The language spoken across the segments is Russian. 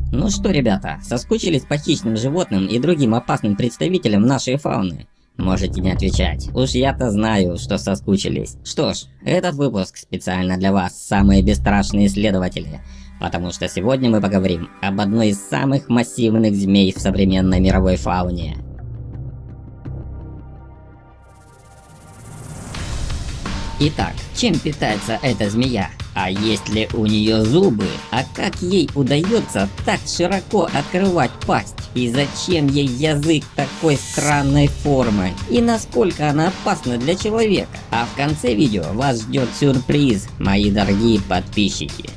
Ну что, ребята, соскучились по хищным животным и другим опасным представителям нашей фауны? Можете не отвечать, уж я-то знаю, что соскучились. Что ж, этот выпуск специально для вас, самые бесстрашные исследователи. Потому что сегодня мы поговорим об одной из самых массивных змей в современной мировой фауне. Итак, чем питается эта змея? А есть ли у нее зубы? А как ей удается так широко открывать пасть? И зачем ей язык такой странной формы? И насколько она опасна для человека? А в конце видео вас ждет сюрприз, мои дорогие подписчики.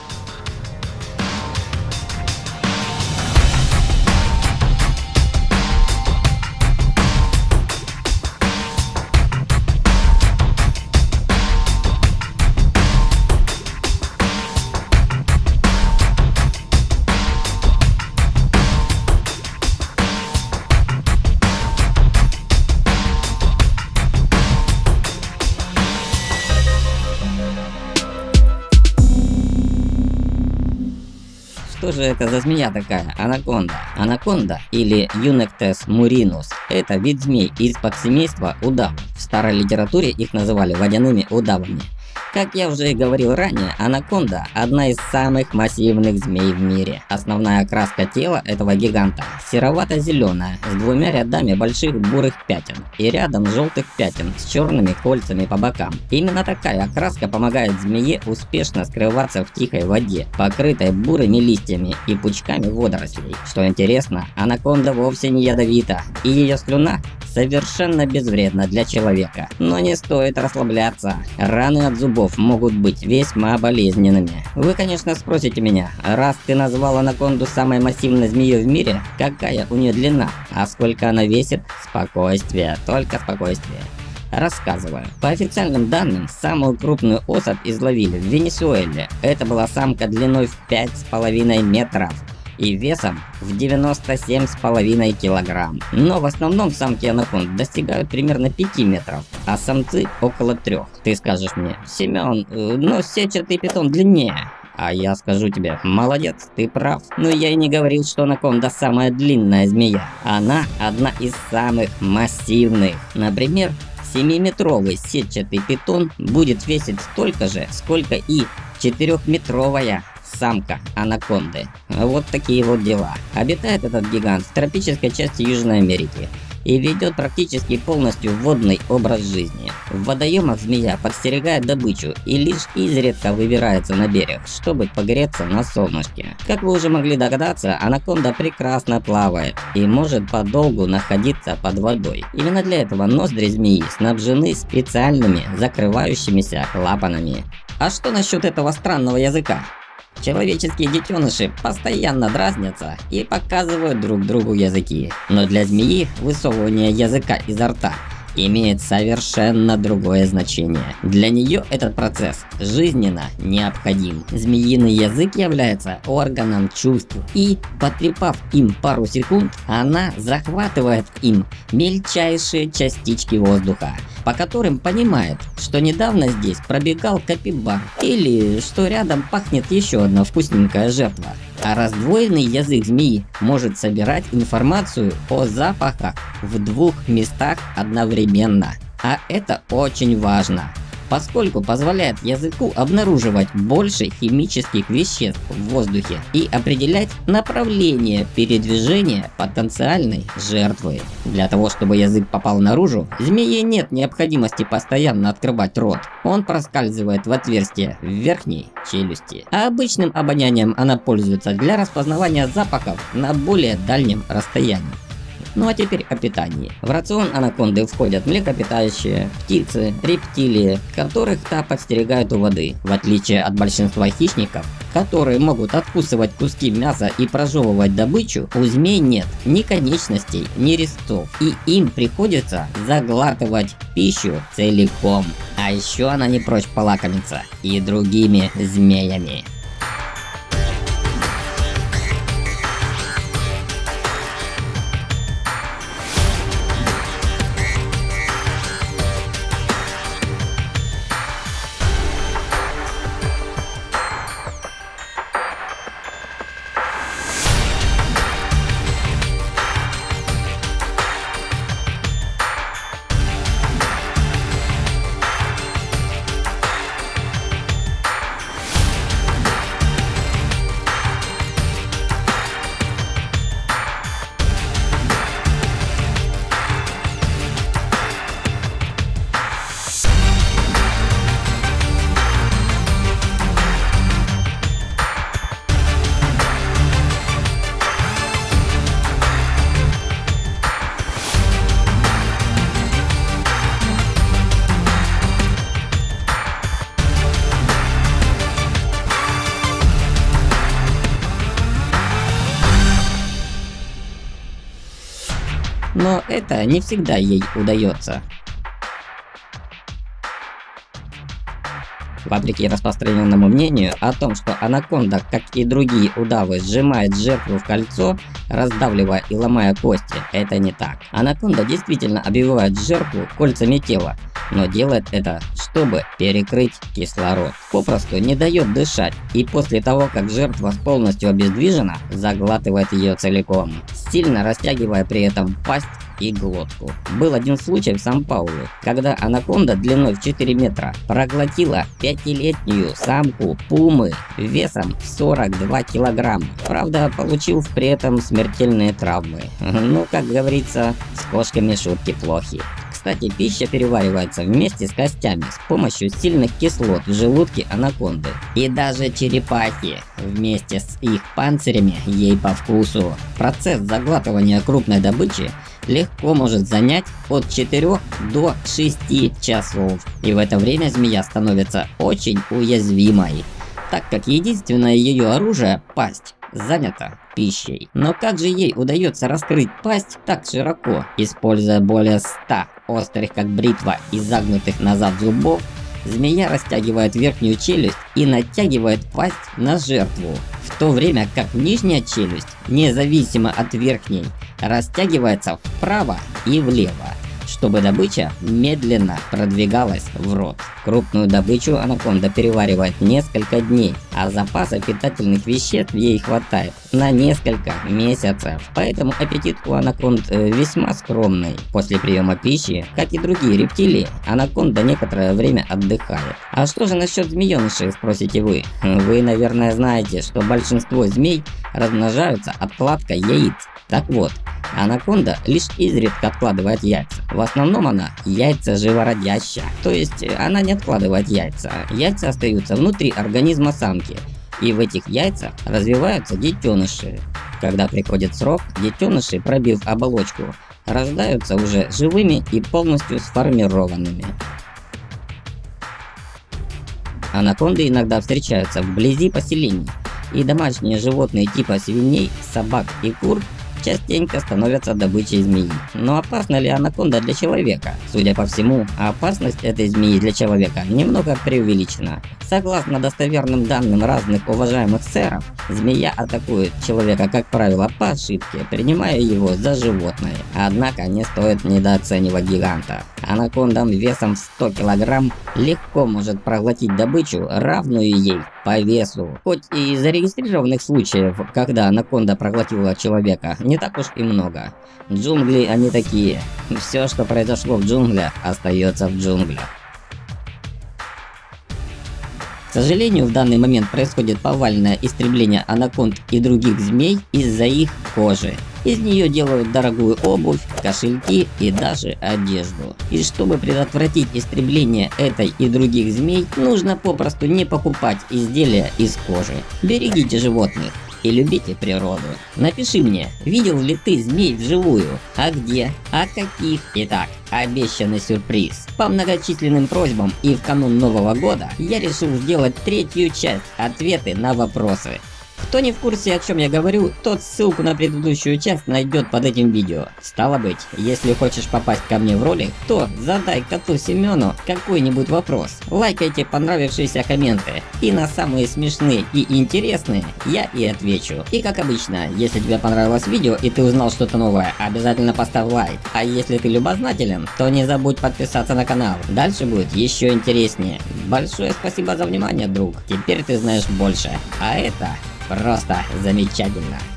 Что же это за змея такая? Анаконда. Анаконда или Юнектес муринус – это вид змей из подсемейства удав. В старой литературе их называли водяными удавами. Как я уже и говорил ранее, анаконда – одна из самых массивных змей в мире. Основная окраска тела этого гиганта серовато-зеленая, с двумя рядами больших бурых пятен и рядом желтых пятен с черными кольцами по бокам. Именно такая окраска помогает змее успешно скрываться в тихой воде, покрытой бурыми листьями и пучками водорослей. Что интересно, анаконда вовсе не ядовита, и ее слюна совершенно безвредна для человека. Но не стоит расслабляться. Раны от зубов могут быть весьма болезненными. Вы, конечно, спросите меня, раз ты назвал анаконду самой массивной змеей в мире, какая у нее длина, а сколько она весит? Спокойствие, только спокойствие. Рассказываю. По официальным данным, самую крупную особь изловили в Венесуэле. Это была самка длиной в 5,5 метров. И весом в 97,5 килограмм. Но в основном самки анаконд достигают примерно 5 метров, а самцы около 3. Ты скажешь мне: Семен, но сетчатый питон длиннее. А я скажу тебе: молодец, ты прав. Но я и не говорил, что анаконда самая длинная змея. Она одна из самых массивных. Например, 7-метровый сетчатый питон будет весить столько же, сколько и 4-метровая самка анаконды. Вот такие вот дела. Обитает этот гигант в тропической части Южной Америки и ведет практически полностью водный образ жизни. В водоемах змея подстерегает добычу и лишь изредка выбирается на берег, чтобы погреться на солнышке. Как вы уже могли догадаться, анаконда прекрасно плавает и может подолгу находиться под водой. Именно для этого ноздри змеи снабжены специальными закрывающимися клапанами. А что насчет этого странного языка? Человеческие детеныши постоянно дразнятся и показывают друг другу языки. Но для змеи высовывание языка изо рта имеет совершенно другое значение. Для нее этот процесс жизненно необходим. Змеиный язык является органом чувств, и, потрепав им пару секунд, она захватывает им мельчайшие частички воздуха, по которым понимает, что недавно здесь пробегал капибар, или что рядом пахнет еще одна вкусненькая жертва. А раздвоенный язык змеи может собирать информацию о запахах в 2 местах одновременно. А это очень важно, поскольку позволяет языку обнаруживать больше химических веществ в воздухе и определять направление передвижения потенциальной жертвы. Для того, чтобы язык попал наружу, змее нет необходимости постоянно открывать рот. Он проскальзывает в отверстие в верхней челюсти. А обычным обонянием она пользуется для распознавания запахов на более дальнем расстоянии. Ну а теперь о питании. В рацион анаконды входят млекопитающие, птицы, рептилии, которых та подстерегает у воды. В отличие от большинства хищников, которые могут откусывать куски мяса и прожевывать добычу, у змей нет ни конечностей, ни резцов, и им приходится заглатывать пищу целиком. А еще она не прочь полакомиться и другими змеями. но это не всегда ей удается. Вопреки распространенному мнению о том, что анаконда, как и другие удавы, сжимает жертву в кольцо, раздавливая и ломая кости, это не так. Анаконда действительно обвивает жертву кольцами тела, но делает это, чтобы перекрыть кислород. Попросту не дает дышать, и после того, как жертва полностью обездвижена, заглатывает ее целиком, сильно растягивая при этом пасть и глотку. Был один случай в Сан-Паулу, когда анаконда длиной в 4 метра проглотила 5-летнюю самку пумы весом 42 килограмма. Правда, получив при этом смертельные травмы. Ну, как говорится, с кошками шутки плохи. Кстати, пища переваривается вместе с костями с помощью сильных кислот в желудке анаконды. И даже черепахи вместе с их панцирями ей по вкусу. Процесс заглатывания крупной добычи легко может занять от 4 до 6 часов. И в это время змея становится очень уязвимой, так как единственное ее оружие – пасть – занята пищей. Но как же ей удается раскрыть пасть так широко, используя более 100 острых как бритва и загнутых назад зубов? Змея растягивает верхнюю челюсть и натягивает пасть на жертву, в то время как нижняя челюсть, независимо от верхней, растягивается вправо и влево, чтобы добыча медленно продвигалась в рот. Крупную добычу анаконда переваривает несколько дней, а запаса питательных веществ ей хватает на несколько месяцев. Поэтому аппетит у анаконд весьма скромный. После приема пищи, как и другие рептилии, анаконда некоторое время отдыхает. А что же насчет змеенышей, спросите вы? Вы, наверное, знаете, что большинство змей размножаются откладкой яиц. Так вот, анаконда лишь изредка откладывает яйца. В основном она яйца живородящая, то есть она не откладывает яйца. Яйца остаются внутри организма самки, и в этих яйцах развиваются детеныши. Когда приходит срок, детеныши, пробив оболочку, рождаются уже живыми и полностью сформированными. Анаконды иногда встречаются вблизи поселений, и домашние животные типа свиней, собак и кур частенько становятся добычей змеи. Но опасна ли анаконда для человека? Судя по всему, опасность этой змеи для человека немного преувеличена. Согласно достоверным данным разных уважаемых сэров, змея атакует человека, как правило, по ошибке, принимая его за животное. Однако не стоит недооценивать гиганта. Анаконда весом в 100 кг легко может проглотить добычу, равную ей по весу. Хоть и зарегистрированных случаев, когда анаконда проглотила человека, не так уж и много. Джунгли они такие. Все, что произошло в джунглях, остается в джунглях. К сожалению, в данный момент происходит повальное истребление анаконд и других змей из-за их кожи. Из нее делают дорогую обувь, кошельки и даже одежду. И чтобы предотвратить истребление этой и других змей, нужно попросту не покупать изделия из кожи. Берегите животных и любите природу. Напиши мне, видел ли ты змей вживую? А где? А каких? Итак, обещанный сюрприз. По многочисленным просьбам и в канун Нового года я решил сделать 3-ю часть «Ответы на вопросы». Кто не в курсе, о чем я говорю, тот ссылку на предыдущую часть найдет под этим видео. Стало быть, если хочешь попасть ко мне в ролик, то задай коту Семену какой-нибудь вопрос. Лайкайте понравившиеся комменты, и на самые смешные и интересные я и отвечу. И как обычно, если тебе понравилось видео и ты узнал что-то новое, обязательно поставь лайк. А если ты любознателен, то не забудь подписаться на канал. Дальше будет еще интереснее. Большое спасибо за внимание, друг. Теперь ты знаешь больше. А это просто замечательно.